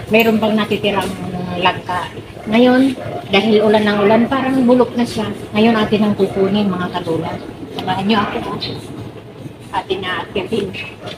mayroon pang natitirang langka. Ngayon, dahil ulan ng ulan, parang bulok na siya. Ngayon atin ang kukunin mga katulad. Samahan niyo ako. Atin na akyatin.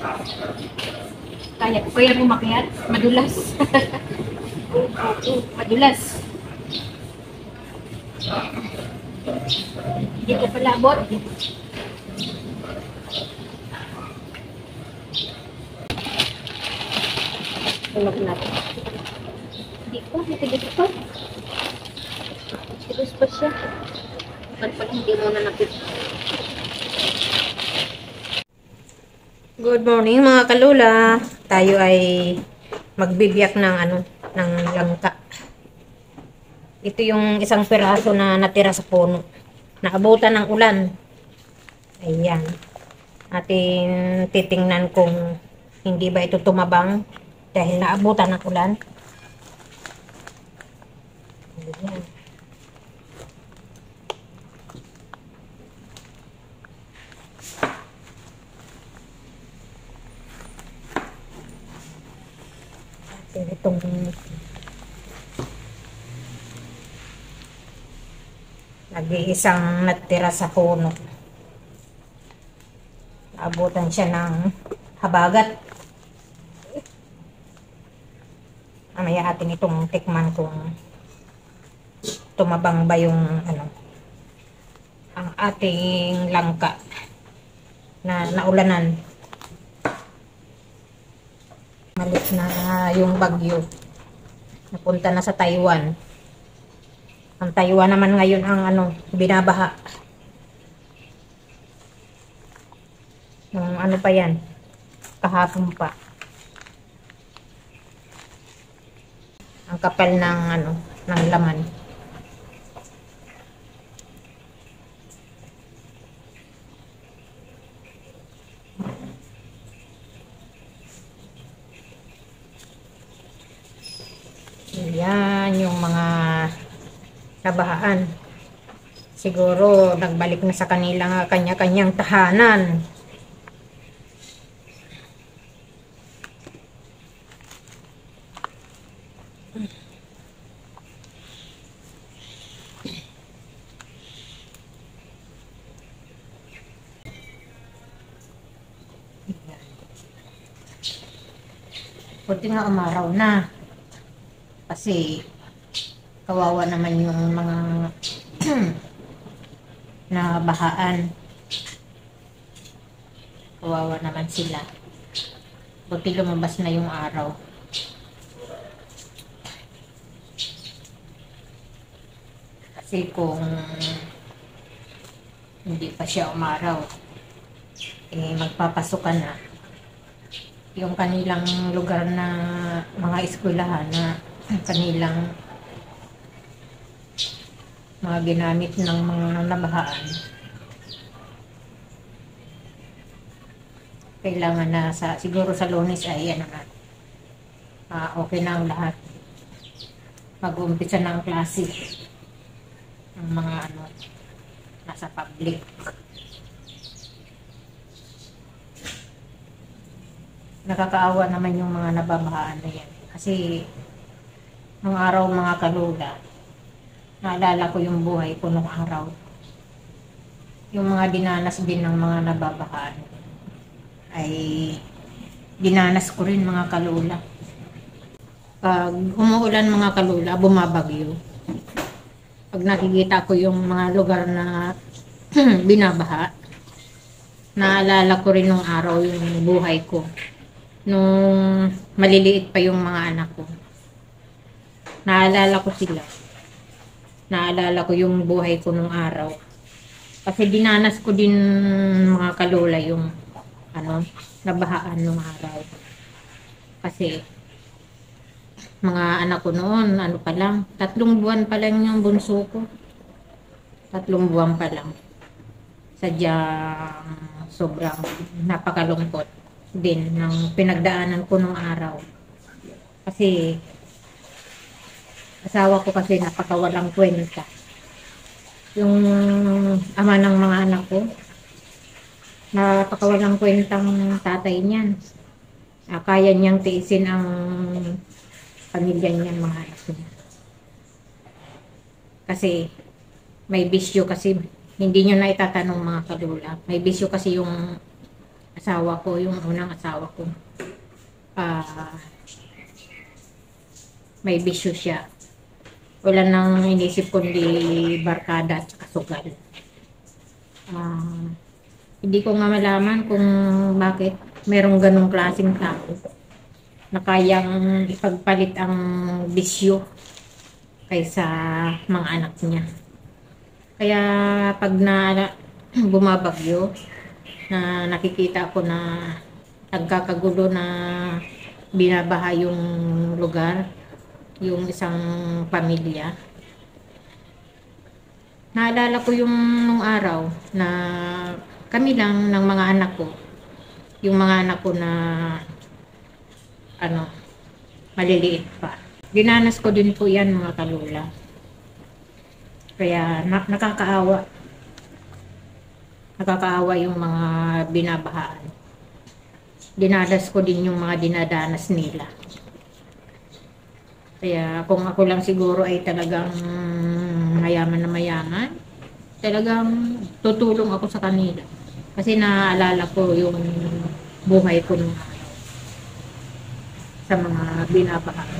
Kaya ko kaya umakyat? Madulas. Madulas. Hindi ko pala abot. Tulog natin. Hindi ko, natigas ito. Natigas pa siya. Ba't pala hindi mo na nakita? Good morning mga kalula. Tayo ay magbibiyak ng ng langka. Ito yung isang piraso na natira sa puno. Naabutan ng ulan. Ayan. Ating titingnan kung hindi ba ito tumabang dahil naabutan ng ulan. Ayan. Itong nag-iisang natira sa puno. Abutan siya ng habagat. Mamaya atin itong tikman kung tumabang ba yung ang ating langka na naulanan. Malit na yung bagyo. Napunta na sa Taiwan. Ang Taiwan naman ngayon ang binabaha. Yung pa yan. Kahapon pa. Ang kapal ng ng laman. Yan yung mga nabahaan. Siguro nagbalik na sa kanila kanya-kanyang tahanan. Buti nga umaraw na. Kasi kawawa naman yung mga nabahaan. Kawawa naman sila. Buti lumabas na yung araw. Kasi kung hindi pa siya umaraw, magpapasukan na yung kanilang lugar na mga eskwelahan na kanilang mga ginamit ng mga nabahaan. Kailangan na siguro sa Lunes ay okay na ang lahat. Mag-uumpisa na ang klase ng mga nasa public. Nakakaawa naman yung mga nababahaan na yan. Kasi nung araw mga kalula, naalala ko yung buhay ko nung araw. Yung mga dinanas din ng mga nababahaan ay dinanas ko rin mga kalula. Pag umuulan mga kalula, bumabagyo. Pag nakikita ko yung mga lugar na binabaha, naalala ko rin nung araw yung buhay ko. Nung maliliit pa yung mga anak ko. Naalala ko sila. Naalala ko yung buhay ko nung araw. Kasi dinanas ko din mga kalula yung nabahaan nung araw. Kasi mga anak ko noon, pa lang, 3 buwan pa lang yung bunso ko. 3 buwan pa lang. Sadyang sobrang napakalungkot din ng pinagdaanan ko nung araw. Kasi asawa ko kasi napakawalang kwenta. Yung ama ng mga anak ko, napakawalang kwentang tatay niyan. Kaya niyang tiisin ang pamilya niya, mga anak niya. Kasi may bisyo kasi, hindi nyo na itatanong mga kalula. May bisyo kasi yung asawa ko, yung unang asawa ko. May bisyo siya. Wala nang inisip kundi barkada at sugal. Hindi ko nga malaman kung bakit merong ganong klaseng tao na kayang ipagpalit ang bisyo kaysa mga anak niya. Kaya pag bumabagyo, na nakikita ko na nagkakagulo na binabaha yung lugar, yung isang pamilya, naalala ko yung nung araw na kami lang ng mga anak ko, yung mga anak ko na maliliit pa. Dinanas ko din po yan, mga kalula. Kaya nakakaawa. Nakakaawa yung mga binabahaan. Dinadas ko din yung mga dinadanas nila. Kaya kung ako lang siguro ay talagang mayaman na mayaman, talagang tutulong ako sa kanila. Kasi naaalala ko yung buhay ko nung sa mga binabahaan.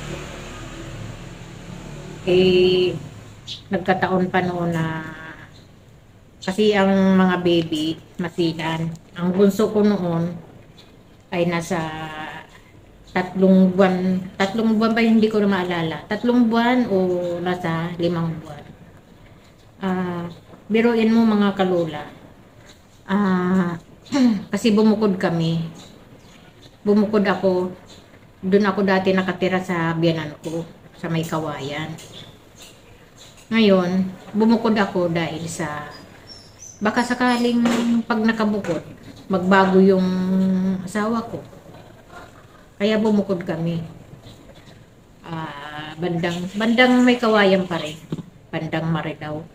Nagkataon pa noon na kasi ang mga baby masilan. Ang bunso ko noon ay nasa 3 buwan. 3 buwan ba, hindi ko na maalala. 3 buwan o nasa 5 buwan. Biruin mo, mga kalula. Kasi bumukod kami. Bumukod ako. Doon ako dati nakatira sa biyanan ko, sa may Kawayan. Ngayon, bumukod ako dahil sa baka sakaling pag nakabukod, magbago yung asawa ko. Kaya bumukod kami. Bandang may Kawayan pa rin. Bandang Marilao.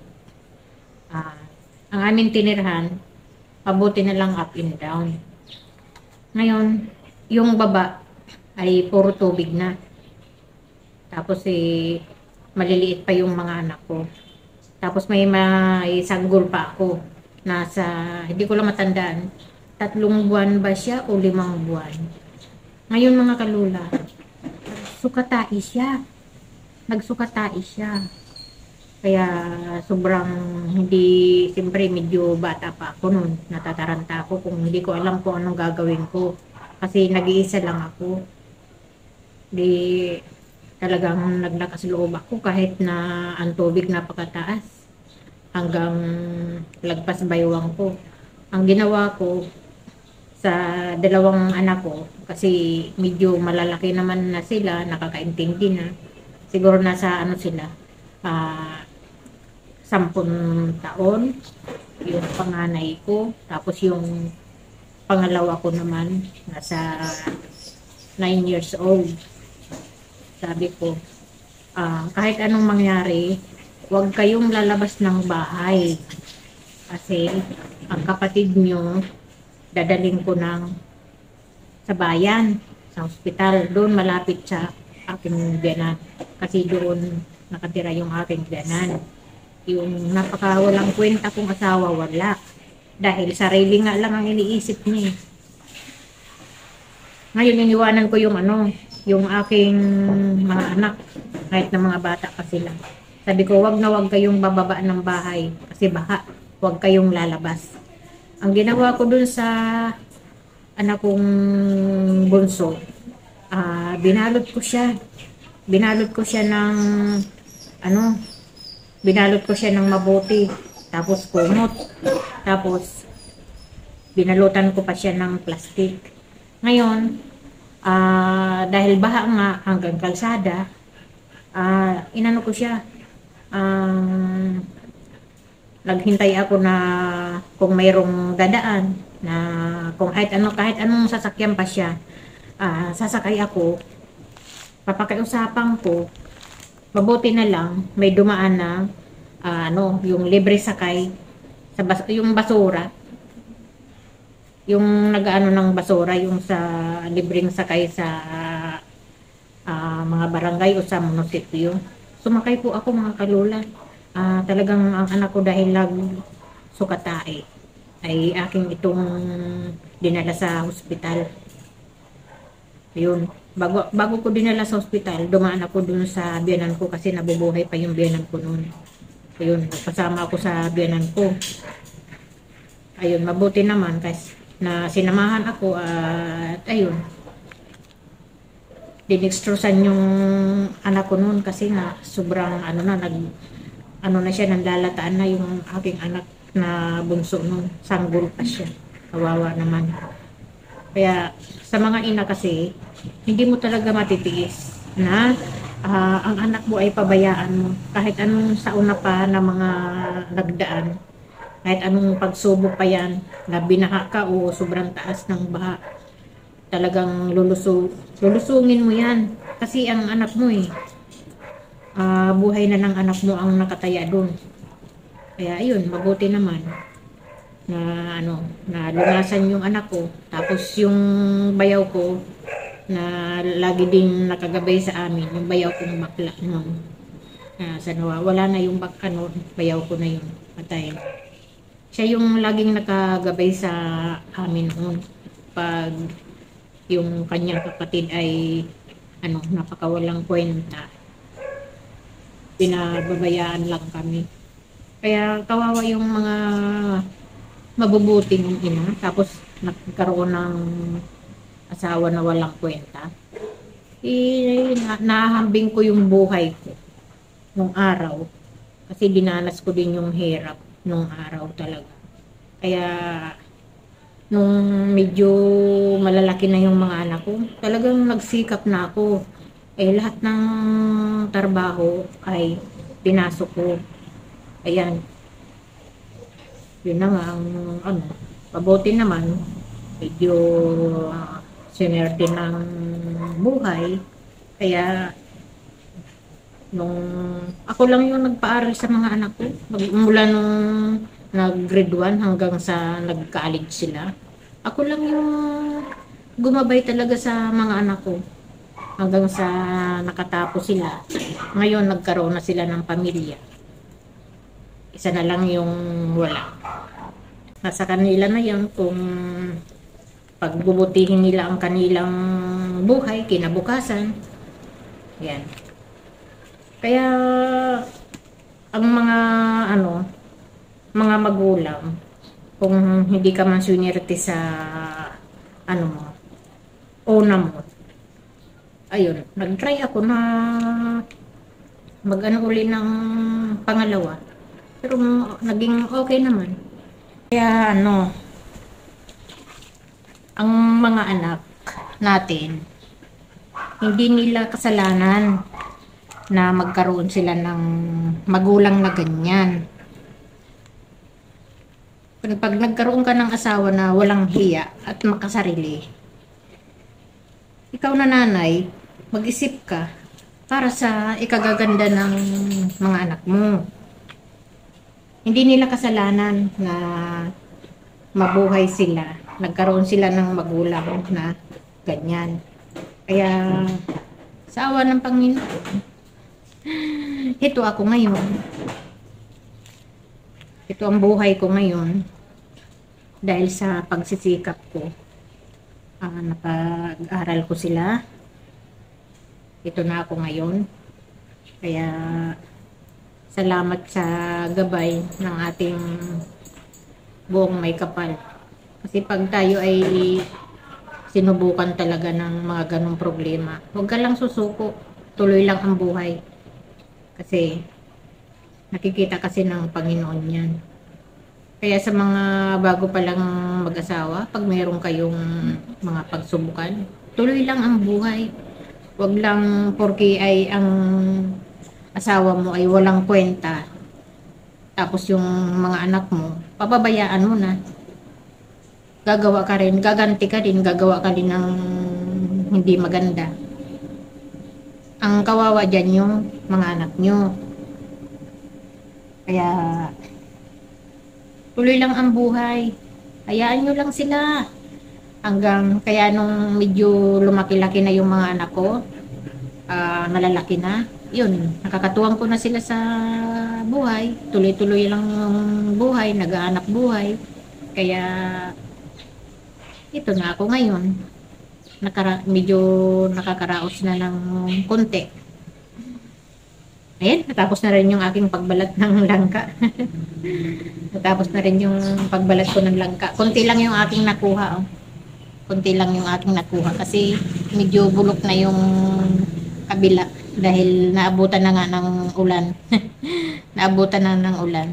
Ang aming tinirhan, pabuti na lang up and down. Ngayon, yung baba ay puro tubig na. Tapos maliliit pa yung mga anak ko. Tapos may sanggol pa ako. Nasa, hindi ko lang matandaan, 3 buwan ba siya o 5 buwan. Ngayon, mga kalula, nagsukatai siya. Kaya sobrang hindi, siyempre medyo bata pa ako noon. Natataranta ako kung hindi ko alam kung anong gagawin ko. Kasi nag-iisa lang ako. Di talagang naglakas loob ako kahit na ang tubig napakataas hanggang lagpas baywang ko. Ang ginawa ko sa 2 anak ko, kasi medyo malalaki naman na sila, nakakaintindi na, siguro nasa sila 10 taon yung panganay ko, tapos yung pangalawa ko naman nasa 9 years old. Sabi ko, kahit anong mangyari, huwag kayong lalabas ng bahay. Kasi ang kapatid nyo, dadaling ko sa bayan, sa ospital. Doon malapit sa aking biyanan. Kasi doon nakatira yung aking biyanan. Yung napakawalang kwenta kong asawa, wala. Dahil sarili nga lang ang iniisip niya. Ngayon, iniwanan ko yung aking mga anak, kahit na mga bata pa sila. Sabi ko, wag na wag kayong bababa ng bahay kasi baka wag kayong lalabas. Ang ginawa ko dun sa anak kong bunso, binalot ko siya ng mabuti, tapos kumot, tapos binalutan ko pa siya ng plastic. Ngayon, dahil baha nga hanggang kalsada, inano ko siya, naghintay ako na kung mayroong dadaan, na kung kahit anong sasakyan pa siya, sasakay ako, papakiusapan ko, mabuti na lang may dumaan na yung libre sakay sa yung basura, yung nag-ano ng basura, yung sa libreng sakay sa mga barangay o sa munisipyo. Sumakay po ako mga kalula. Talagang ang anak ko dahil sukatae ay aking itong dinala sa hospital. Ayun. Bago ko dinala sa hospital, dumaan ako dun sa biyanan ko kasi nabubuhay pa yung biyanan ko noon. Ayun, nagpasama ako sa biyanan ko. Ayun, mabuti naman kasi na sinamahan ako at ayun, dinextrosan yung anak ko noon kasi na sobrang na siya, nanlalataan na yung aking anak na bunso noon. Sanggol pa siya. Kawawa naman. Kaya sa mga ina kasi, hindi mo talaga matitiis na ang anak mo ay pabayaan mo. Kahit anong sauna pa na mga nagdaan, kahit anong pagsubok pa yan, na binaha ka o sobrang taas ng baha, talagang lulusungin mo yan. Kasi ang anak mo buhay na ng anak mo ang nakataya doon. Kaya ayun, mabuti naman na na lunasan yung anak ko. Tapos yung bayaw ko na lagi din nakagabay sa amin, yung bayaw kong bakla noon. Sa wala na yung bayaw ko na yun, patay. Siya yung laging nakagabay sa amin noon. Pag yung kanyang kapatid ay napakawalang kwenta, pinababayaan lang kami. Kaya kawawa yung mga mabubuting ina, tapos nagkaroon ng asawa na walang kwenta. Nahambing ko yung buhay ko nung araw kasi dinanas ko din yung hirap nung araw talaga. Kaya nung medyo malalaki na yung mga anak ko, talagang nagsikap na ako. Lahat ng trabaho ay pinasok ko. Ayan. Yun na nga ang mabuti naman, medyo sinerte ng buhay. Kaya nung ako lang yung nagpaaral sa mga anak ko, mula nung nag-grade 1 hanggang sa nag-college sila, ako lang yung gumabay talaga sa mga anak ko hanggang sa nakatapos sila. Ngayon nagkaroon na sila ng pamilya. Isa na lang yung wala. Nasa kanila na yan kung pagbubutihin nila ang kanilang buhay, kinabukasan. Yan. Kaya ang mga magulang, kung hindi ka man sunirte sa una mo, ayun, nag-try ako na uli ng pangalawa. Pero naging okay naman. Kaya ang mga anak natin, hindi nila kasalanan na magkaroon sila ng magulang na ganyan. Pag nagkaroon ka ng asawa na walang hiya at makasarili, ikaw na nanay, mag-isip ka para sa ikagaganda ng mga anak mo. Hindi nila kasalanan na mabuhay sila, nagkaroon sila ng magulang na ganyan. Kaya sa awa ng Panginoon, ito ako ngayon. Ito ang buhay ko ngayon dahil sa pagsisikap ko. Napag-aral ko sila. Ito na ako ngayon. Kaya salamat sa gabay ng ating buong may kapal. Kasi pag tayo ay sinubukan talaga ng mga ganong problema, huwag ka lang susuko. Tuloy lang ang buhay. Kasi nakikita kasi ng Panginoon yan. Kaya sa mga bago pa lang mag-asawa, pag mayroon kayong mga pagsubukan, tuloy lang ang buhay. Huwag lang porke ay ang asawa mo ay walang kwenta, tapos yung mga anak mo, papabayaan mo na. Gagawa ka rin, gaganti ka din, gagawa ka din ng hindi maganda. Ang kawawa dyan yung mga anak nyo. Kaya tuloy lang ang buhay. Hayaan nyo lang sila. Kaya nung medyo lumaki-laki na yung mga anak ko, malalaki na. Yun, nakakatuwang ko na sila sa buhay. Tuloy-tuloy lang ang buhay, nag-aanap buhay. Kaya, ito na ako ngayon. Medyo nakakaraos na ng konti. Ayan, natapos na rin yung aking pagbalat ng langka. Natapos na rin yung pagbalat ko ng langka. Konti lang yung aking nakuha. Oh. Konti lang yung aking nakuha kasi medyo bulok na yung kabila dahil naabutan na nga ng ulan. Naabutan na ng ulan.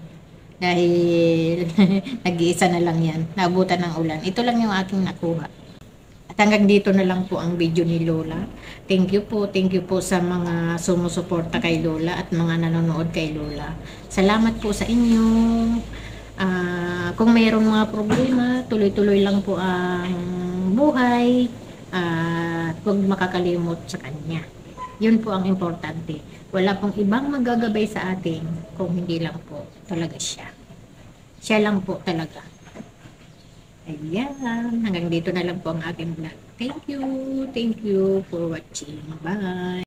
Dahil nag-iisa na lang yan. Naabutan ng ulan. Ito lang yung aking nakuha. At hanggang dito na lang po ang video ni Lola. Thank you po sa mga sumusuporta kay Lola at mga nanonood kay Lola. Salamat po sa inyo. Kung mayroong mga problema, tuloy-tuloy lang po ang buhay at huwag makakalimot sa kanya. Yun po ang importante. Wala pong ibang magagabay sa atin kung hindi lang po talaga siya. Siya lang po talaga. Ayan, hanggang dito na lang po ang aking vlog. Thank you for watching. Bye!